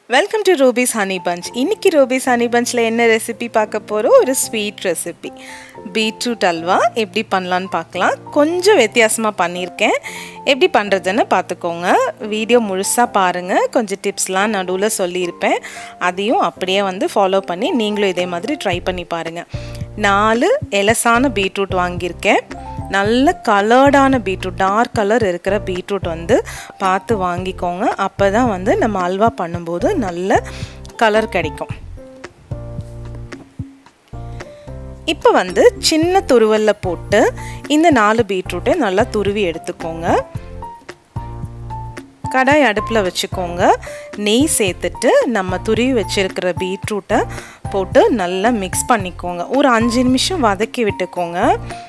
Welcome to Ruby's Honey Bunch. இன்னைக்கு Ruby's Honey Bunchல என்ன recipe பார்க்க போறோம்? ஒரு ஸ்வீட் ரெசிபி. Beetroot Halwa எப்படி பண்ணலாம்னு பார்க்கலாம். கொஞ்சம் வித்தியாசமா பண்ணிருக்கேன். எப்படி பண்றதுன்னு பாத்துக்கோங்க. வீடியோ முழுசா பாருங்க. கொஞ்சம் டிப்ஸ்லாம் நடுவுல சொல்லி இருப்பேன். அதையும் அப்படியே வந்து ஃபாலோ பண்ணி நீங்களும் இதே மாதிரி ட்ரை பண்ணி பாருங்க. 4 எலசான பீட்ரூட் வாங்கியிருக்கேன். நல்ல கலர்டான பீட்ரூட், டார்க் கலர் இருக்கிற பீட்ரூட் வந்து பார்த்து வாங்கிக்கோங்க. அப்போ தான் வந்து நம்ம அல்வா பண்ணும்போது நல்ல கலர் கிடைக்கும். இப்போ வந்து சின்ன துருவலில் போட்டு இந்த 4 பீட்ரூட்டை நல்லா துருவி எடுத்துக்கோங்க. கடாய் அடுப்பில் வச்சுக்கோங்க. நெய் சேர்த்துட்டு நம்ம துருவி வச்சிருக்கிற பீட்ரூட்டை போட்டு நல்லா மிக்ஸ் பண்ணிக்கோங்க. ஒரு 5 நிமிஷம் வதக்கி விட்டுக்கோங்க.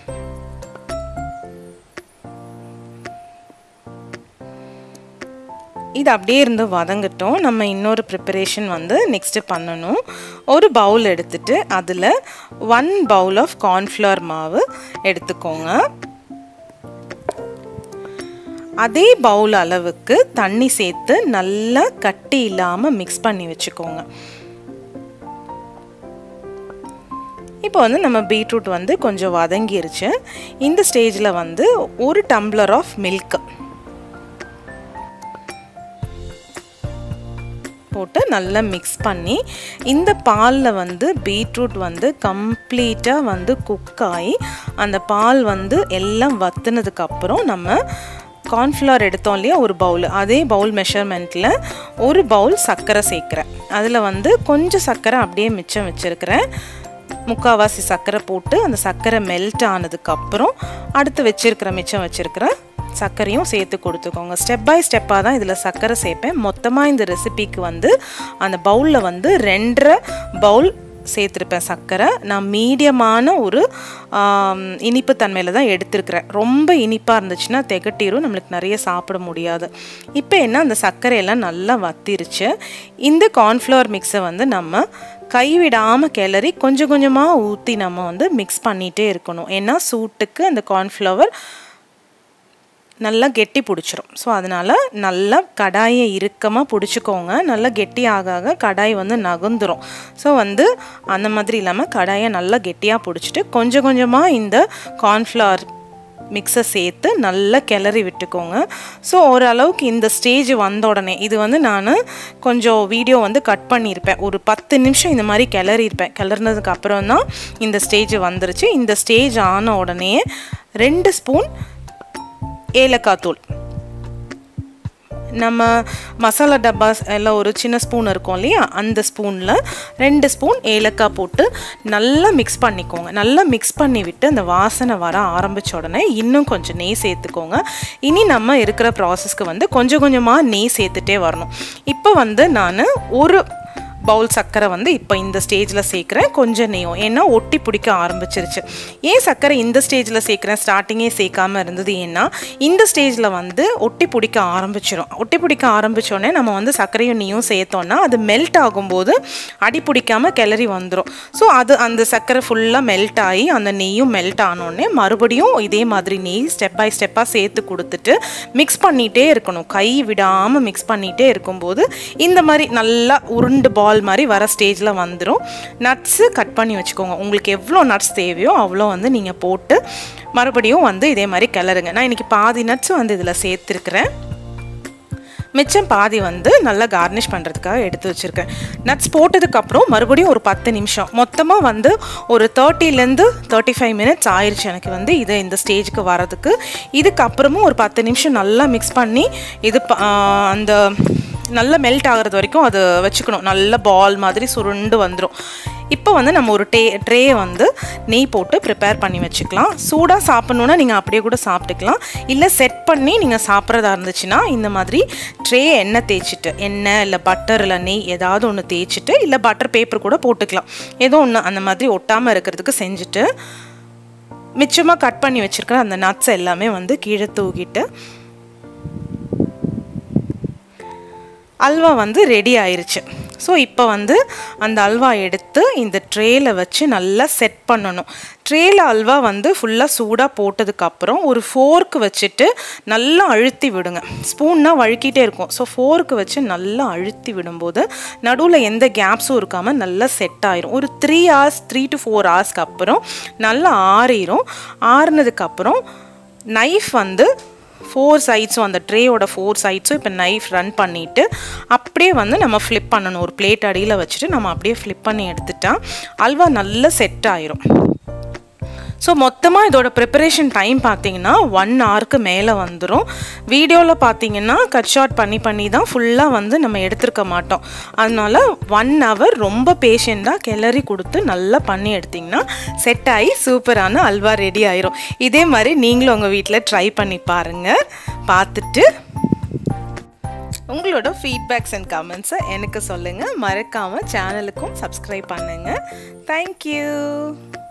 இது அப்படியே இருந்து வதங்கட்டும். நம்ம இன்னொரு ப்ரிப்பரேஷன் வந்து நெக்ஸ்ட்டு பண்ணணும். ஒரு பவுல் எடுத்துட்டு அதில் 1 பவுல் ஆஃப் கார்ன்ஃப்ளவர் மாவு எடுத்துக்கோங்க. அதே பவுல் அளவுக்கு தண்ணி சேர்த்து நல்லா கட்டி இல்லாமல் மிக்ஸ் பண்ணி வச்சுக்கோங்க. இப்போ வந்து நம்ம பீட்ரூட் வந்து கொஞ்சம் வதங்கிருச்சு. இந்த ஸ்டேஜில் வந்து 1 டம்ளர் ஆஃப் மில்க் போட்டு நல்லா மிக்ஸ் பண்ணி, இந்த பாலில் வந்து பீட்ரூட் வந்து கம்ப்ளீட்டாக வந்து குக் ஆகி அந்த பால் வந்து எல்லாம் வத்துனதுக்கப்புறம் நம்ம கார்ன்ஃப்ளவர் எடுத்தோம் இல்லையா, ஒரு பவுல், அதே பவுல் மெஷர்மெண்ட்டில் 1 பவுல் சர்க்கரை சேர்க்குறேன். அதில் வந்து கொஞ்சம் சர்க்கரை அப்படியே மிச்சம் வச்சுருக்கிறேன். முக்கால்வாசி சர்க்கரை போட்டு அந்த சர்க்கரை மெல்ட் ஆனதுக்கப்புறம் அடுத்து மிச்சம் வச்சுருக்கிற சர்க்கரையும் சேர்த்து கொடுத்துக்கோங்க. ஸ்டெப் பை ஸ்டெப்பாக தான் இதில் சர்க்கரை சேர்ப்பேன். மொத்தமாக இந்த ரெசிபிக்கு வந்து அந்த பவுலில் வந்து 2.5 பவுல் சேர்த்துருப்பேன் சர்க்கரை. நான் மீடியமான ஒரு இனிப்பு தன்மையில் தான் எடுத்துருக்கிறேன். ரொம்ப இனிப்பாக இருந்துச்சுன்னா திகட்டிரும், நம்மளுக்கு நிறைய சாப்பிட முடியாது. இப்போ என்ன, அந்த சர்க்கரையெல்லாம் நல்லா வத்திருச்சு. இந்த கார்ன்ஃப்ளவர் மிக்ஸை வந்து நம்ம கைவிடாமல் கிளறி கொஞ்சம் கொஞ்சமாக ஊற்றி நம்ம வந்து மிக்ஸ் பண்ணிகிட்டே இருக்கணும். ஏன்னா சூட்டுக்கு அந்த கார்ன்ஃப்ளவர் நல்லா கெட்டி பிடிச்சிரும். ஸோ அதனால் நல்லா கடாயை இறுக்கமாக பிடிச்சிக்கோங்க. நல்லா கெட்டி ஆக கடாய் வந்து நகுந்துரும். ஸோ வந்து அந்த மாதிரி இல்லாமல் கடாயை நல்லா கெட்டியாக பிடிச்சிட்டு கொஞ்சம் கொஞ்சமாக இந்த கார்ன்ஃப்ளவர் மிக்ஸை சேர்த்து நல்லா கிளறி விட்டுக்கோங்க. ஸோ ஓரளவுக்கு இந்த ஸ்டேஜ் வந்த உடனே, இது வந்து நான் கொஞ்சம் வீடியோ வந்து கட் பண்ணியிருப்பேன், ஒரு 10 நிமிஷம் இந்த மாதிரி கிளறியிருப்பேன். கிளறினதுக்கு அப்புறம் தான் இந்த ஸ்டேஜ் வந்துருச்சு. இந்த ஸ்டேஜ் ஆன உடனே 2 ஸ்பூன் ஏலக்காய் தூள், நம்ம மசாலா டப்பா எல்லாம் ஒரு சின்ன ஸ்பூன் இருக்கும் இல்லையா, அந்த ஸ்பூனில் 2 ஸ்பூன் ஏலக்காய் போட்டு நல்லா மிக்ஸ் பண்ணிக்கோங்க. நல்லா மிக்ஸ் பண்ணி விட்டு அந்த வாசனை வர ஆரம்பித்த உடனே இன்னும் கொஞ்சம் நெய் சேர்த்துக்கோங்க. இனி நம்ம இருக்கிற ப்ராசஸ்க்கு வந்து கொஞ்சம் கொஞ்சமாக நெய் சேர்த்துட்டே வரணும். இப்போ வந்து நான் 1 பவுல் சர்க்கரை வந்து இப்போ இந்த ஸ்டேஜில் சேர்க்குறேன். கொஞ்சம் நெய்யும், ஏன்னா ஒட்டி பிடிக்க ஆரம்பிச்சிருச்சு. ஏன் சர்க்கரை இந்த ஸ்டேஜில் சேர்க்குறேன், ஸ்டார்டிங்கே சேர்க்காமல் இருந்தது ஏன்னா இந்த ஸ்டேஜில் வந்து ஒட்டி பிடிக்க ஆரம்பிச்சிடும். ஒட்டி பிடிக்க ஆரம்பித்தோடனே நம்ம வந்து சர்க்கரையும் நெய்யும் சேர்த்தோன்னா அது மெல்ட் ஆகும்போது அடி பிடிக்காமல் கிளறி வந்துடும். ஸோ அந்த சர்க்கரை ஃபுல்லாக மெல்ட் ஆகி அந்த நெய்யும் மெல்ட் ஆனோடனே மறுபடியும் இதே மாதிரி நெய் ஸ்டெப் பை ஸ்டெப்பாக சேர்த்து கொடுத்துட்டு மிக்ஸ் பண்ணிகிட்டே இருக்கணும். கை விடாமல் மிக்ஸ் பண்ணிகிட்டே இருக்கும்போது இந்த மாதிரி நல்லா உருண்டு பால் மாதிரி வர ஸ்டேஜில் வந்துடும். நட்ஸு கட் பண்ணி வச்சுக்கோங்க. உங்களுக்கு எவ்வளோ நட்ஸ் தேவையோ அவ்வளோ வந்து நீங்கள் போட்டு மறுபடியும் வந்து இதே மாதிரி கிளறுங்க. நான் இன்றைக்கி பாதி நட்ஸ் வந்து இதில் சேர்த்துருக்கிறேன். மிச்சம் பாதி வந்து நல்லா கார்னிஷ் பண்ணுறதுக்காக எடுத்து வச்சுருக்கேன். நட்ஸ் போட்டதுக்கப்புறம் மறுபடியும் ஒரு 10 நிமிஷம், மொத்தமாக வந்து ஒரு 30லேருந்து 35 மினிட்ஸ் ஆயிடுச்சு எனக்கு வந்து இந்த ஸ்டேஜுக்கு வரதுக்கு. இதுக்கப்புறமும் ஒரு 10 நிமிஷம் நல்லா மிக்ஸ் பண்ணி இது அந்த நல்லா மெல்ட் ஆகிறது வரைக்கும் அது வச்சுக்கணும். நல்ல பால் மாதிரி சுருண்டு வந்துடும். இப்போ வந்து நம்ம ஒரு ட்ரே வந்து நெய் போட்டு ப்ரிப்பேர் பண்ணி வச்சுக்கலாம். சூடாக சாப்பிட்ணுன்னா நீங்கள் அப்படியே கூட சாப்பிட்டுக்கலாம். இல்லை செட் பண்ணி நீங்கள் சாப்பிட்றதா இருந்துச்சுன்னா இந்த மாதிரி ட்ரே எண்ணெய் இல்லை பட்டர் இல்லை நெய் ஏதாவது ஒன்று தேய்ச்சிட்டு, இல்லை பட்டர் பேப்பர் கூட போட்டுக்கலாம். ஏதோ ஒன்று அந்த மாதிரி ஒட்டாமல் இருக்கிறதுக்கு செஞ்சுட்டு மிச்சமாக கட் பண்ணி வச்சுருக்கிற அந்த நட்ஸ் எல்லாமே வந்து கீழே தூக்கிட்டு அல்வா வந்து ரெடி ஆயிருச்சு. ஸோ இப்போ வந்து அந்த அல்வா எடுத்து இந்த ட்ரேயில் வச்சு நல்லா செட் பண்ணணும். ட்ரேயில் அல்வா வந்து ஃபுல்லாக சூடாக போட்டதுக்கப்புறம் ஒரு ஃபோர்க்கு வச்சுட்டு நல்லா அழுத்தி விடுங்க. ஸ்பூன்னா வழுக்கிட்டே இருக்கும். ஸோ ஃபோர்க்கு வச்சு நல்லா அழுத்தி விடும்போது நடுவில் எந்த கேப்ஸும் இருக்காமல் நல்லா செட் ஆயிரும். ஒரு 3 hours 3 to 4 hours அப்புறம் நல்லா ஆறிடும். ஆறுனதுக்கப்புறம் நைஃப் வந்து 4 சைட்ஸும் அந்த ட்ரேயோட 4 சைட்ஸும் இப்போ நைஃப் ரன் பண்ணிவிட்டு அப்படியே வந்து நம்ம ஃப்ளிப் பண்ணணும். ஒரு பிளேட் அடியில் வச்சுட்டு நம்ம அப்படியே ஃப்ளிப் பண்ணி எடுத்துட்டா அல்வா நல்லா செட் ஆயிரும். ஸோ மொத்தமாக இதோட ப்ரிப்பரேஷன் டைம் பார்த்தீங்கன்னா 1 hourக்கு மேலே வந்துடும். வீடியோவில் பார்த்தீங்கன்னா கட் ஷார்ட் பண்ணி தான் ஃபுல்லாக வந்து நம்ம எடுத்துருக்க மாட்டோம். அதனால 1 hour ரொம்ப பேஷண்ட்டாக கிளறி கொடுத்து நல்லா பண்ணி எடுத்திங்கன்னா செட் ஆகி சூப்பரான அல்வா ரெடி ஆயிரும். இதே மாதிரி நீங்களும் உங்கள் வீட்டில் ட்ரை பண்ணி பாருங்கள். பார்த்துட்டு உங்களோட ஃபீட்பேக்ஸ் அண்ட் கமெண்ட்ஸை எனக்கு சொல்லுங்கள். மறக்காமல் சேனலுக்கும் சப்ஸ்கிரைப் பண்ணுங்கள். தேங்க்யூ.